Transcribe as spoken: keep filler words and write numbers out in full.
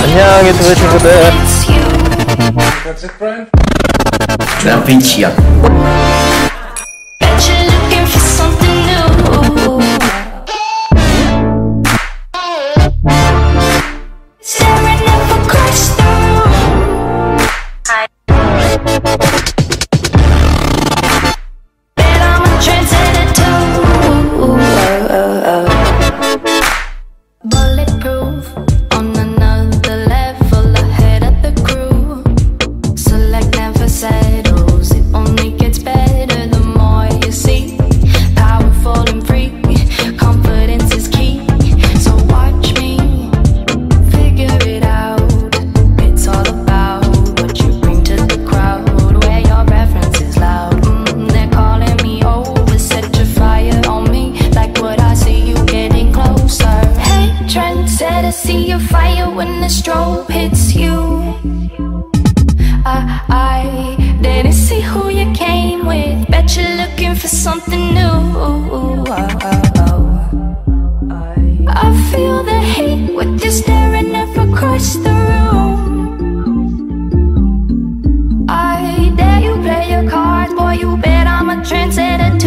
안녕 유튜브 친구들. That's it, Brian? 그냥 빈치야. See a fire when the strobe hits you. I, I didn't see who you came with. Bet you're looking for something new. Oh, oh, oh. I feel the heat with you staring up across the room. I dare you play your cards, boy, you bet I'm a trendsetter.